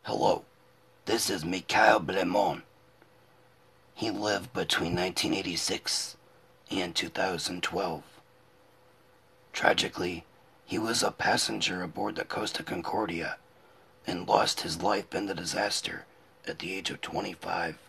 Hello, this is Mickaël Blémand. He lived between 1986 and 2012. Tragically, he was a passenger aboard the Costa Concordia and lost his life in the disaster at the age of 25.